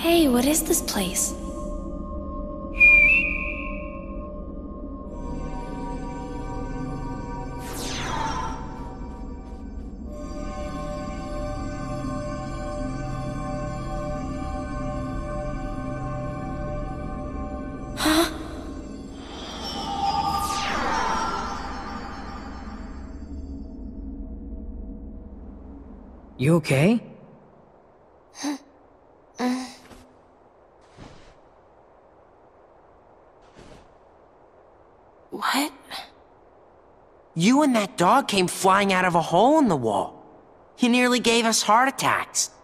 Hey, what is this place? Huh? You okay? What? You and that dog came flying out of a hole in the wall. You nearly gave us heart attacks.